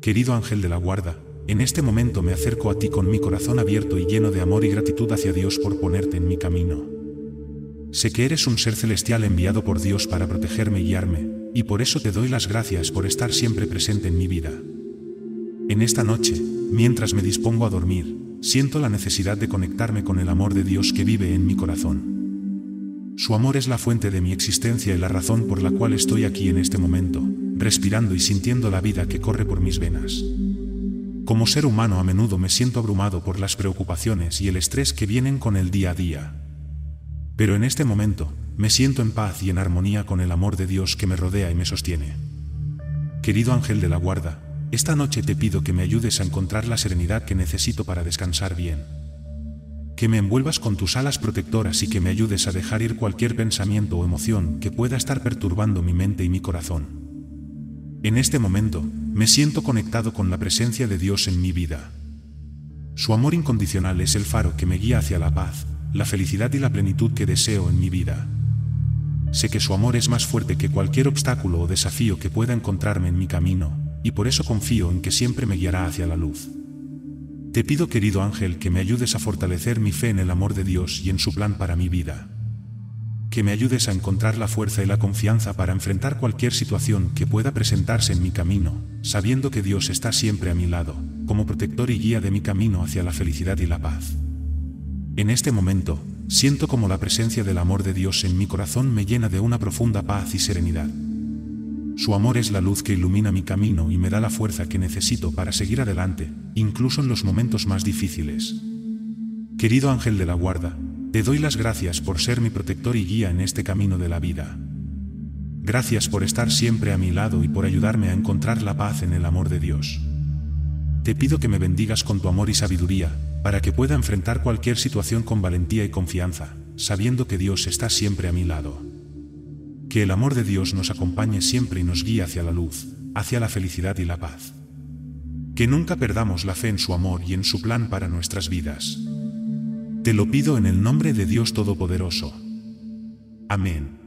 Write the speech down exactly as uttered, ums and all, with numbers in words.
Querido ángel de la guarda, en este momento me acerco a ti con mi corazón abierto y lleno de amor y gratitud hacia Dios por ponerte en mi camino. Sé que eres un ser celestial enviado por Dios para protegerme y guiarme, y por eso te doy las gracias por estar siempre presente en mi vida. En esta noche, mientras me dispongo a dormir, siento la necesidad de conectarme con el amor de Dios que vive en mi corazón. Su amor es la fuente de mi existencia y la razón por la cual estoy aquí en este momento, respirando y sintiendo la vida que corre por mis venas. Como ser humano a menudo me siento abrumado por las preocupaciones y el estrés que vienen con el día a día. Pero en este momento, me siento en paz y en armonía con el amor de Dios que me rodea y me sostiene. Querido ángel de la guarda, esta noche te pido que me ayudes a encontrar la serenidad que necesito para descansar bien. Que me envuelvas con tus alas protectoras y que me ayudes a dejar ir cualquier pensamiento o emoción que pueda estar perturbando mi mente y mi corazón. En este momento, me siento conectado con la presencia de Dios en mi vida. Su amor incondicional es el faro que me guía hacia la paz, la felicidad y la plenitud que deseo en mi vida. Sé que su amor es más fuerte que cualquier obstáculo o desafío que pueda encontrarme en mi camino, y por eso confío en que siempre me guiará hacia la luz. Te pido, querido ángel, que me ayudes a fortalecer mi fe en el amor de Dios y en su plan para mi vida. Que me ayudes a encontrar la fuerza y la confianza para enfrentar cualquier situación que pueda presentarse en mi camino, sabiendo que Dios está siempre a mi lado, como protector y guía de mi camino hacia la felicidad y la paz. En este momento, siento como la presencia del amor de Dios en mi corazón me llena de una profunda paz y serenidad. Su amor es la luz que ilumina mi camino y me da la fuerza que necesito para seguir adelante, incluso en los momentos más difíciles. Querido ángel de la guarda, te doy las gracias por ser mi protector y guía en este camino de la vida. Gracias por estar siempre a mi lado y por ayudarme a encontrar la paz en el amor de Dios. Te pido que me bendigas con tu amor y sabiduría, para que pueda enfrentar cualquier situación con valentía y confianza, sabiendo que Dios está siempre a mi lado. Que el amor de Dios nos acompañe siempre y nos guíe hacia la luz, hacia la felicidad y la paz. Que nunca perdamos la fe en su amor y en su plan para nuestras vidas. Te lo pido en el nombre de Dios Todopoderoso. Amén.